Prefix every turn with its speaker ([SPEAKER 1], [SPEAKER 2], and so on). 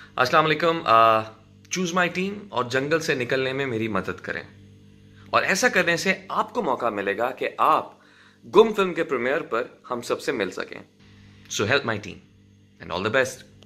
[SPEAKER 1] अस्सलाम वालेकुम। Choose my team और जंगल से निकलने में मेरी मदद करें। और ऐसा करने से आपको मौका मिलेगा कि आप गुम फिल्म के प्रीमियर पर हम सबसे मिल सकें। So help my team and all the best.